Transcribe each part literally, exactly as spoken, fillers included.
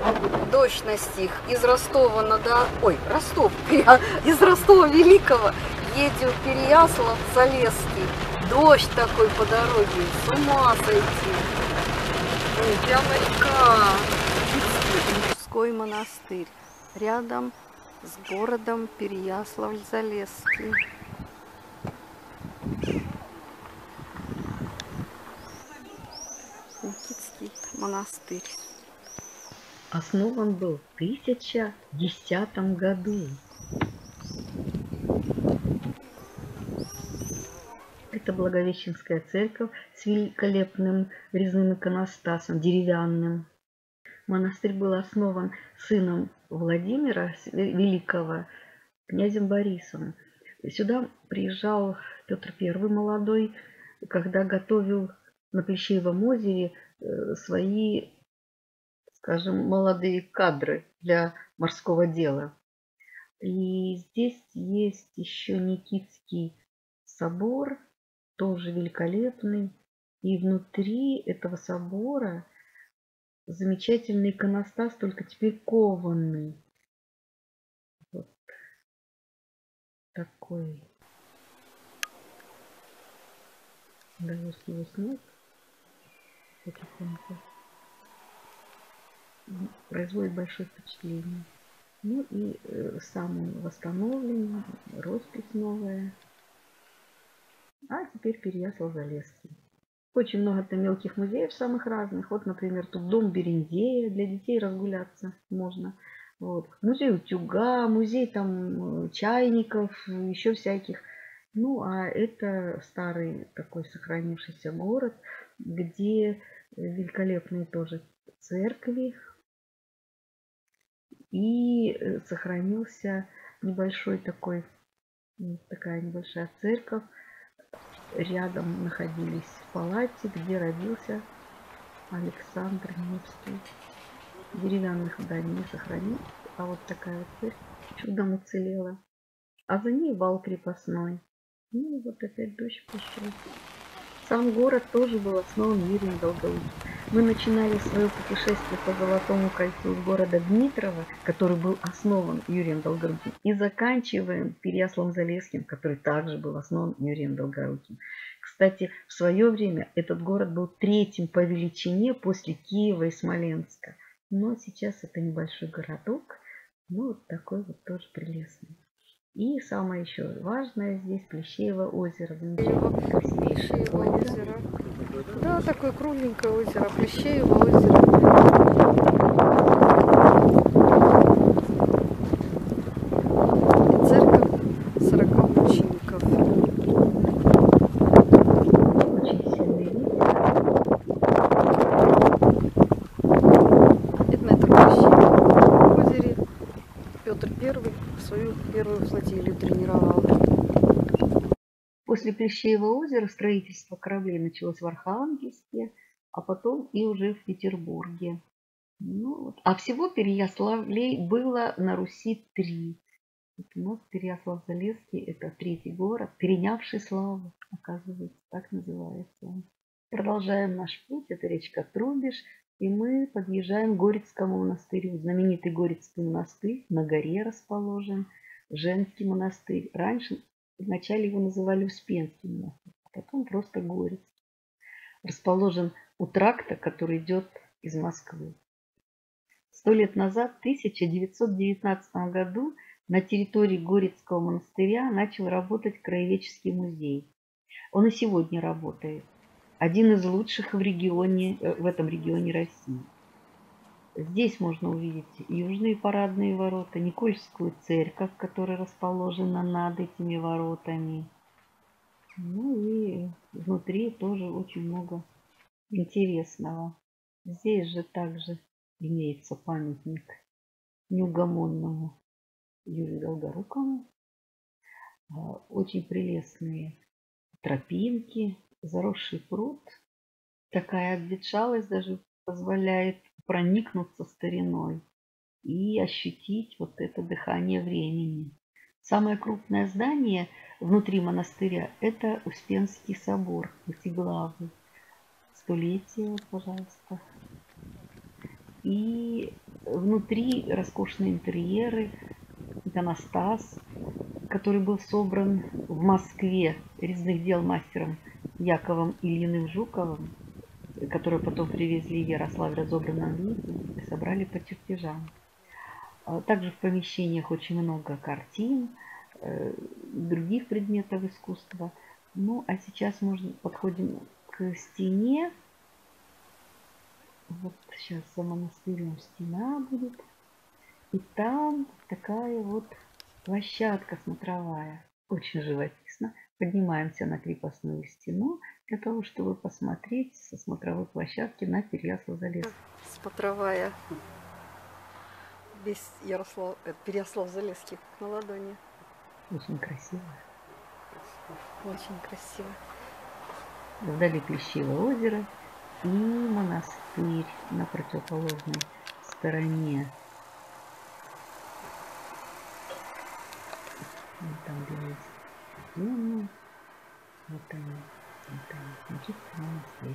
Дождь настиг. Из Ростова на да... Ой, Ростов. Из Ростова Великого едем в Переяслав-Залесский. Дождь такой по дороге. С ума сойти. Ой, прямо река. Мужской монастырь. Рядом с городом Переяславль-Залесский. Никитский монастырь. Основан был в тысяча десятом году. Это Благовещенская церковь с великолепным резным иконостасом, деревянным. Монастырь был основан сыном Владимира Великого, князем Борисом. Сюда приезжал Петр Первый молодой, когда готовил на Плещеевом озере свои, скажем, молодые кадры для морского дела. И здесь есть еще Никитский собор, тоже великолепный. И внутри этого собора замечательный иконостас, только теперь кованный. Вот такой. Удалось его снять потихоньку. Производит большое впечатление. Ну и э, сам он восстановлен, роспись новая. А теперь Переяслав-Залесский. Очень много там мелких музеев самых разных. Вот, например, тут дом Берендея, для детей разгуляться можно. Вот. Музей утюга, музей там чайников, еще всяких. Ну, а это старый такой сохранившийся город, где великолепные тоже церкви. И сохранился небольшой такой, такая небольшая церковь. Рядом находились палати, где родился Александр Невский. Деревянных зданий не сохранилось, а вот такая вот церковь чудом уцелела. А за ней вал крепостной. Ну и вот опять дождь пошел. Сам город тоже был основан Юрием Долгоруким. Мы начинали свое путешествие по Золотому кольцу с города Дмитрова, который был основан Юрием Долгоруким, и заканчиваем Переяславлем-Залесским, который также был основан Юрием Долгоруким. Кстати, в свое время этот город был третьим по величине после Киева и Смоленска. Но сейчас это небольшой городок, ну вот такой вот тоже прелестный. И самое еще важное здесь Плещеево озеро. Красивейшее озеро. Да, такое кругленькое озеро. Плещеево озеро. И церковь сорока мучеников. Очень сильный ветер. Это на этом Плещеевом озере Петр Первый свою первую флотилию тренировал. После Плещеева озера строительство кораблей началось в Архангельске, а потом и уже в Петербурге. Ну, вот. А всего Переяславлей было на Руси три. Вот у нас Переяслав-Залесский — это третий город, перенявший славу, оказывается, так называется. Продолжаем наш путь, это речка Трубеж, и мы подъезжаем к Горецкому монастырю. Знаменитый Горецкий монастырь на горе расположен, женский монастырь. Раньше вначале его называли Успенский монастырь, а потом просто Горецкий. Расположен у тракта, который идет из Москвы. Сто лет назад, в тысяча девятьсот девятнадцатом году, на территории Горецкого монастыря начал работать краеведческий музей. Он и сегодня работает. Один из лучших в регионе, в этом регионе России. Здесь можно увидеть южные парадные ворота, Никольскую церковь, которая расположена над этими воротами. Ну и внутри тоже очень много интересного. Здесь же также имеется памятник неугомонному Юрию Долгорукому. Очень прелестные тропинки, заросший пруд. Такая обветшалость даже позволяет проникнуться стариной и ощутить вот это дыхание времени. Самое крупное здание внутри монастыря — это Успенский собор, пятиглавый. Столетие, пожалуйста. И Внутри роскошные интерьеры, иконостас, который был собран в Москве резных дел мастером Яковом Ильиным Жуковым, который потом привезли в Ярославль в разобранном виде и собрали по чертежам. Также в помещениях очень много картин, других предметов искусства. Ну, а сейчас мы подходим к стене. Вот сейчас за монастырем стена будет. И там такая вот площадка смотровая. Очень живописно. Поднимаемся на крепостную стену для того, чтобы посмотреть со смотровой площадки на Переяслав-Залесский. Смотровая. Весь Ярослав, Переяслав-Залесский на ладони. Очень красиво. Очень красиво. Вдали Плещеево озеро и монастырь на противоположной стороне. Вот там белые стены. Вот они. Вот они. Значит, монастырь.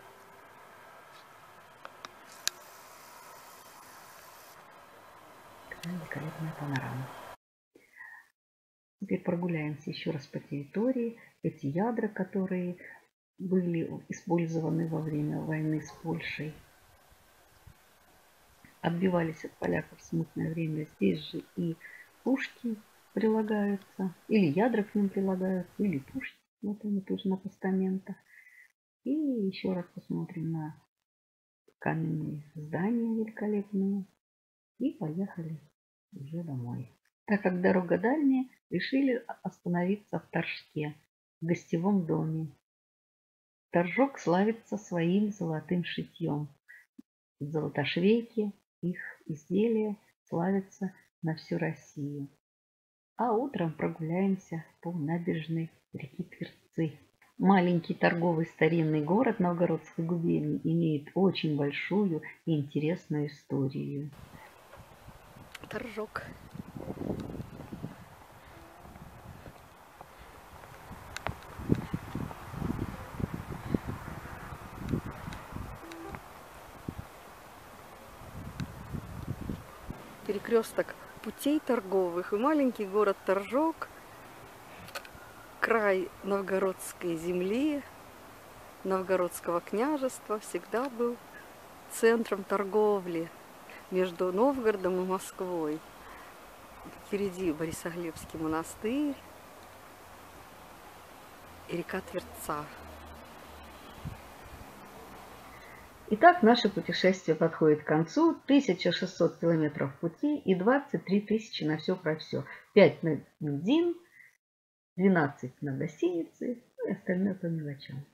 Какая великолепная панорама. Теперь прогуляемся еще раз по территории. Эти ядра, которые были использованы во время войны с Польшей, отбивались от поляков в смутное время. Здесь же и пушки прилагаются, или ядра к ним прилагаются, или пушки. Вот они тоже на постаментах. И еще раз посмотрим на каменные здания великолепные. И поехали уже домой. Так как дорога дальняя, решили остановиться в Торжке, в гостевом доме. Торжок славится своим золотым шитьем. Золотошвейки, их изделия славятся на всю Россию. А утром прогуляемся по набережной реки Тверцы. Маленький торговый старинный город Новгородской губернии имеет очень большую и интересную историю. Торжок. Перекресток путей торговых и маленький город Торжок, край новгородской земли, новгородского княжества, всегда был центром торговли между Новгородом и Москвой. Впереди Борисоглебский монастырь и река Тверца. Итак, наше путешествие подходит к концу. тысяча шестьсот километров пути и двадцать три тысячи на все про все. пять на бензин, двенадцать на гостиницы, ну и остальное по мелочам.